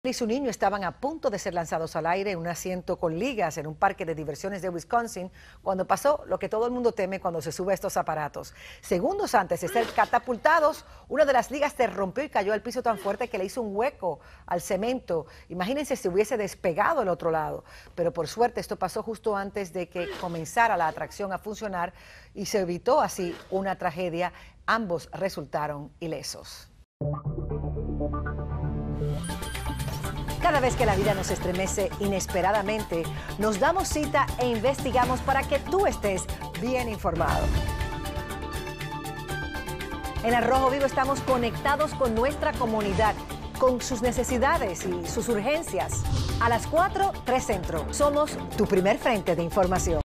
Y su niño estaban a punto de ser lanzados al aire en un asiento con ligas en un parque de diversiones de Wisconsin cuando pasó lo que todo el mundo teme cuando se sube a estos aparatos. Segundos antes de ser catapultados, una de las ligas se rompió y cayó al piso tan fuerte que le hizo un hueco al cemento. Imagínense si hubiese despegado al otro lado. Pero por suerte esto pasó justo antes de que comenzara la atracción a funcionar y se evitó así una tragedia. Ambos resultaron ilesos. Cada vez que la vida nos estremece inesperadamente, nos damos cita e investigamos para que tú estés bien informado. En Al Rojo Vivo estamos conectados con nuestra comunidad, con sus necesidades y sus urgencias. A las 4, 3 Centro. Somos tu primer frente de información.